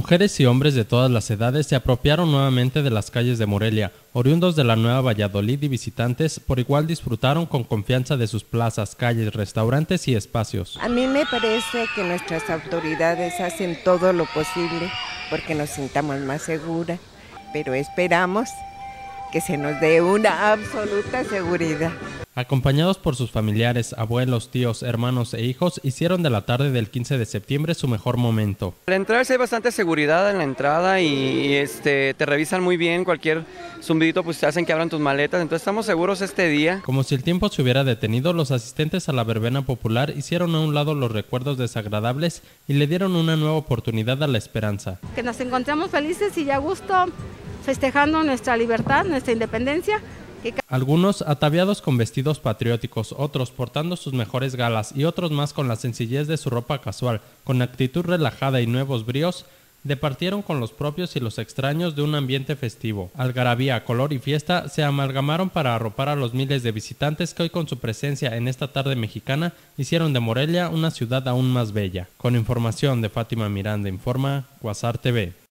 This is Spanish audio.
Mujeres y hombres de todas las edades se apropiaron nuevamente de las calles de Morelia. Oriundos de la Nueva Valladolid y visitantes por igual disfrutaron con confianza de sus plazas, calles, restaurantes y espacios. A mí me parece que nuestras autoridades hacen todo lo posible porque nos sintamos más seguras, pero esperamos que se nos dé una absoluta seguridad. Acompañados por sus familiares, abuelos, tíos, hermanos e hijos, hicieron de la tarde del 15 de septiembre su mejor momento. Al entrar sí hay bastante seguridad en la entrada y te revisan muy bien, cualquier zumbidito pues te hacen que abran tus maletas, entonces estamos seguros este día. Como si el tiempo se hubiera detenido, los asistentes a la verbena popular hicieron a un lado los recuerdos desagradables y le dieron una nueva oportunidad a la esperanza. Que nos encontramos felices y a gusto festejando nuestra libertad, nuestra independencia. Algunos ataviados con vestidos patrióticos, otros portando sus mejores galas y otros más con la sencillez de su ropa casual, con actitud relajada y nuevos bríos, departieron con los propios y los extraños de un ambiente festivo. Algarabía, color y fiesta se amalgamaron para arropar a los miles de visitantes que hoy con su presencia en esta tarde mexicana hicieron de Morelia una ciudad aún más bella. Con información de Fátima Miranda Informa, Quasar TV.